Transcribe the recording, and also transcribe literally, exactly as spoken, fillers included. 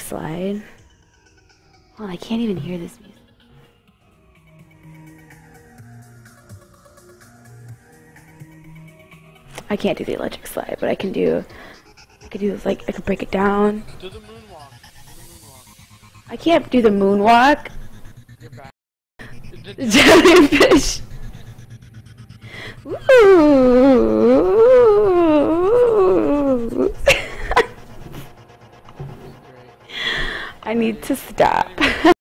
slide. Oh, I can't even hear this music. I can't do the electric slide, but I can do. I could do this, like I could break it down. Do the moonwalk. Do the moonwalk. I can't do the moonwalk. You're back. The jellyfish. Ooh. I need to stop.